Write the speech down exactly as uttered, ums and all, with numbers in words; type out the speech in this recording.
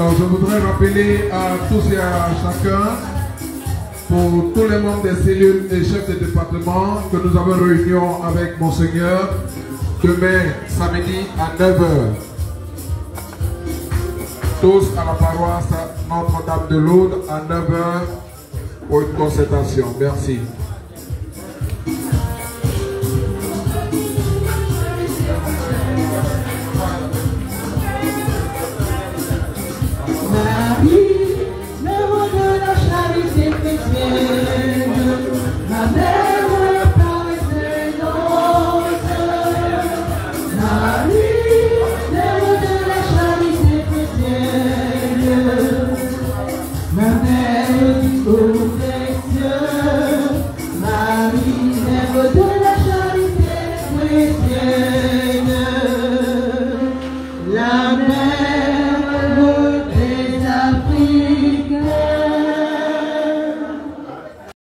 Alors, je voudrais rappeler à tous et à chacun, pour tous les membres des cellules et chefs de département, que nous avons réunion avec Monseigneur demain, samedi à neuf heures. Tous à la paroisse Notre-Dame de Lourdes à neuf heures pour une concertation. Merci.